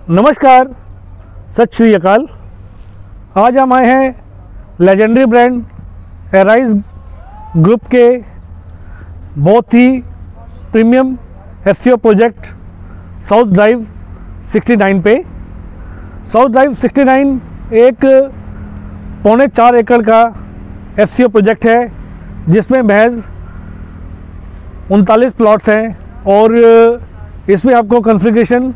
नमस्कार, सत श्री अकाल। आज हम आए हैं लेजेंडरी ब्रांड एराइज ग्रुप के बहुत ही premium SEO project South Drive 69 पे। साउथ ड्राइव 69 एक 3.25 एकड़ का एसईओ प्रोजेक्ट है जिसमें महज 39 प्लॉट्स हैं और इसमें आपको कॉन्फ़िगरेशन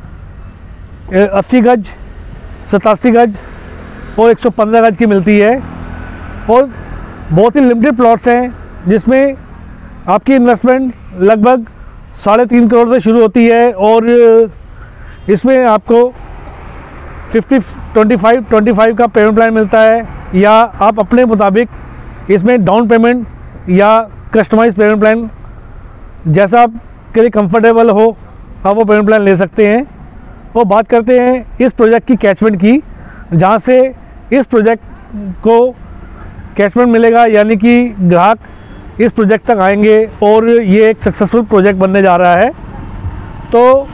80 गज, 87 गज और 115 गज की मिलती है और बहुत ही लिमिटेड प्लॉट्स हैं जिसमें आपकी इन्वेस्टमेंट लगभग 3.5 करोड़ से शुरू होती है और इसमें आपको 50-25 का पेमेंट प्लान मिलता है या आप अपने मुताबिक इसमें डाउन पेमेंट या कस्टमाइज पेमेंट प्लान जैसा आपके लिए कंफर्टेबल हो आप वो पेमेंट प्लान ले सकते हैं। और बात करते हैं इस प्रोजेक्ट की कैचमेंट की, जहाँ से इस प्रोजेक्ट को कैचमेंट मिलेगा, यानी कि ग्राहक इस प्रोजेक्ट तक आएंगे और ये एक सक्सेसफुल प्रोजेक्ट बनने जा रहा है। तो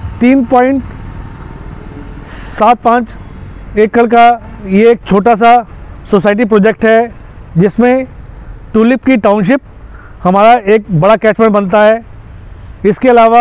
3.75 एकड़ का ये एक छोटा सा सोसाइटी प्रोजेक्ट है जिसमें टूलिप की टाउनशिप हमारा एक बड़ा कैचमेंट बनता है। इसके अलावा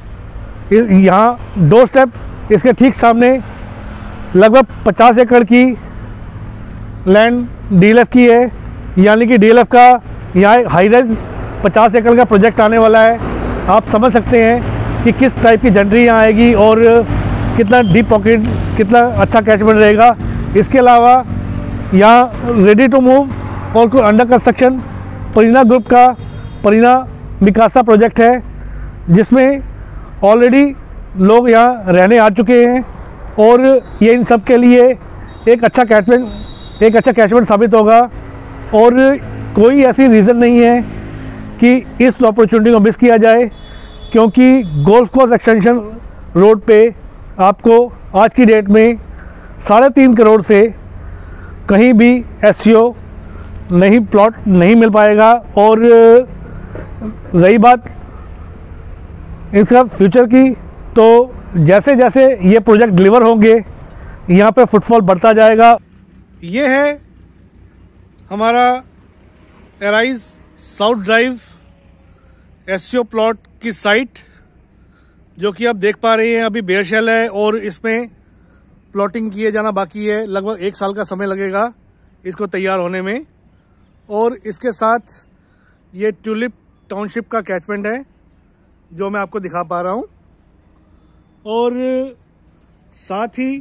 यहाँ डोर स्टेप इसके ठीक सामने लगभग 50 एकड़ की लैंड डीएलएफ की है, यानी कि डीएलएफ का यहाँ हाई राइज 50 एकड़ का प्रोजेक्ट आने वाला है। आप समझ सकते हैं कि किस टाइप की जंटरी यहाँ आएगी और कितना डीप पॉकेट, कितना अच्छा कैचमेंट रहेगा। इसके अलावा यहाँ रेडी टू मूव और कोई अंडर कंस्ट्रक्शन परीना ग्रुप का परीना मिकासा प्रोजेक्ट है जिसमें ऑलरेडी लोग यहाँ रहने आ चुके हैं और ये इन सब के लिए एक अच्छा कैचमेंट साबित होगा और कोई ऐसी रीज़न नहीं है कि इस अपॉर्चुनिटी को मिस किया जाए, क्योंकि गोल्फ कोर्स एक्सटेंशन रोड पे आपको आज की डेट में 3.5 करोड़ से कहीं भी एसईओ प्लॉट नहीं मिल पाएगा। और रही बात इसका फ्यूचर की, तो जैसे जैसे ये प्रोजेक्ट डिलीवर होंगे यहाँ पे फुटफॉल बढ़ता जाएगा। ये है हमारा Arise South Drive SEO plot की साइट, जो कि आप देख पा रहे हैं अभी बेयर शेल है और इसमें प्लॉटिंग किए जाना बाकी है। लगभग 1 साल का समय लगेगा इसको तैयार होने में। और इसके साथ ये ट्यूलिप टाउनशिप का कैचमेंट है जो मैं आपको दिखा पा रहा हूँ। और साथ ही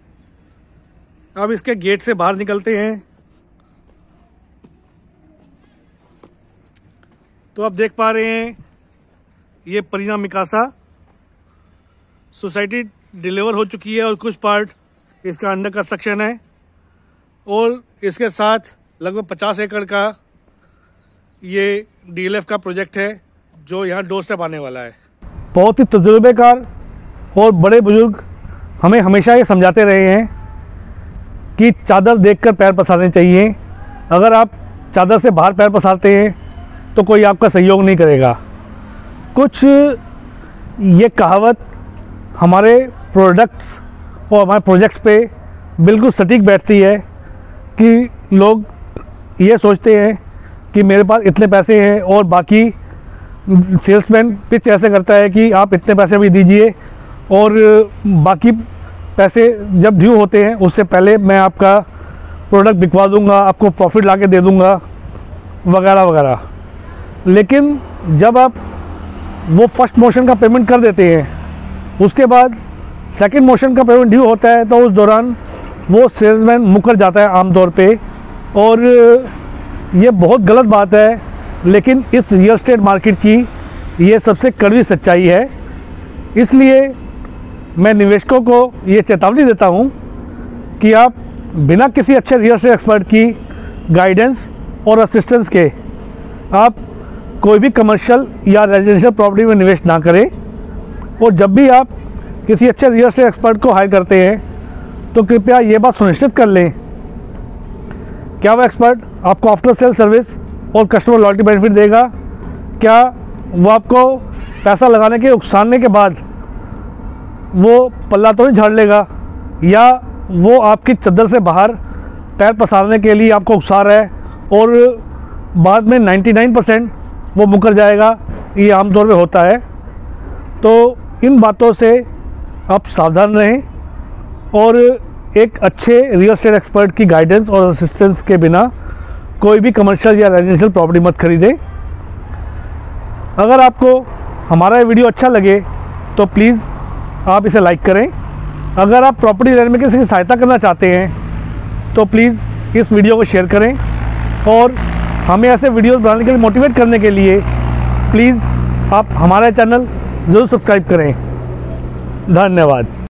अब इसके गेट से बाहर निकलते हैं तो आप देख पा रहे हैं ये परीना मिकासा सोसाइटी डिलीवर हो चुकी है और कुछ पार्ट इसका अंडर कंस्ट्रक्शन है। और इसके साथ लगभग 50 एकड़ का ये डीएलएफ का प्रोजेक्ट है जो यहाँ डोर स्टेप आने वाला है। बहुत ही तजुर्बेकार और बड़े बुजुर्ग हमें हमेशा ये समझाते रहे हैं कि चादर देखकर पैर पसारने चाहिए। अगर आप चादर से बाहर पैर पसारते हैं तो कोई आपका सहयोग नहीं करेगा। कुछ ये कहावत हमारे प्रोडक्ट्स और हमारे प्रोजेक्ट्स पे बिल्कुल सटीक बैठती है कि लोग ये सोचते हैं कि मेरे पास इतने पैसे हैं और बाकी सेल्समैन पिच ऐसे करता है कि आप इतने पैसे भी दीजिए और बाकी पैसे जब ड्यू होते हैं उससे पहले मैं आपका प्रोडक्ट बिकवा दूंगा, आपको प्रॉफिट ला के दे दूंगा वगैरह वगैरह। लेकिन जब आप वो फर्स्ट मोशन का पेमेंट कर देते हैं, उसके बाद सेकंड मोशन का पेमेंट ड्यू होता है, तो उस दौरान वो सेल्समैन मुकर जाता है आमतौर पे। और ये बहुत गलत बात है, लेकिन इस रियल एस्टेट मार्केट की ये सबसे कड़वी सच्चाई है। इसलिए मैं निवेशकों को ये चेतावनी देता हूँ कि आप बिना किसी अच्छे रियल एस्टेट एक्सपर्ट की गाइडेंस और असिस्टेंस के आप कोई भी कमर्शियल या रेजिडेंशियल प्रॉपर्टी में निवेश ना करें। और जब भी आप किसी अच्छे रियल एस्टेट एक्सपर्ट को हायर करते हैं तो कृपया ये बात सुनिश्चित कर लें क्या वो एक्सपर्ट आपको आफ्टर सेल सर्विस और कस्टमर लॉयल्टी बेनिफिट देगा, क्या वो आपको पैसा लगाने के उकसाने के बाद वो पल्ला तो नहीं झाड़ लेगा, या वो आपकी चद्दर से बाहर पैर पसारने के लिए आपको उकसा रहा है और बाद में 99% वो मुकर जाएगा, ये आमतौर पे होता है। तो इन बातों से आप सावधान रहें और एक अच्छे रियल एस्टेट एक्सपर्ट की गाइडेंस और असिस्टेंस के बिना कोई भी कमर्शियल या रेजिडेंशियल प्रॉपर्टी मत खरीदें। अगर आपको हमारा वीडियो अच्छा लगे तो प्लीज़ आप इसे लाइक करें। अगर आप प्रॉपर्टी लेने में किसी की सहायता करना चाहते हैं तो प्लीज़ इस वीडियो को शेयर करें, और हमें ऐसे वीडियोस बनाने के लिए मोटिवेट करने के लिए प्लीज़ आप हमारा चैनल ज़रूर सब्सक्राइब करें। धन्यवाद।